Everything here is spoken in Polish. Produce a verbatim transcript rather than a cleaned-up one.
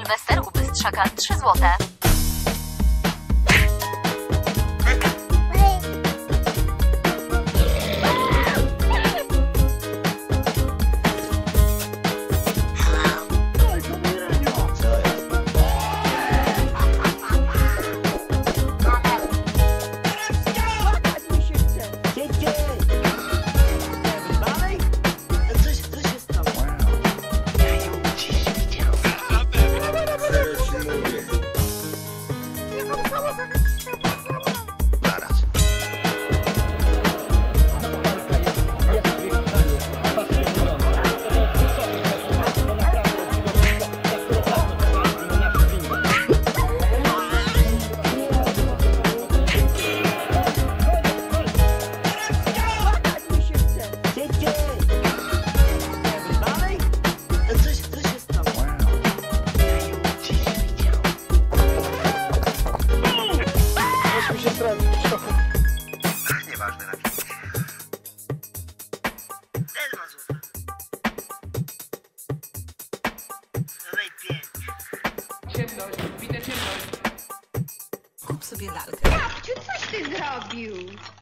Sylwester u Bystrzaka trzy złote. Nieważne na kim. Dawaj pięć. Ciemność, widzę ciemność. Kup sobie lalkę. Babciu, coś ty zrobił?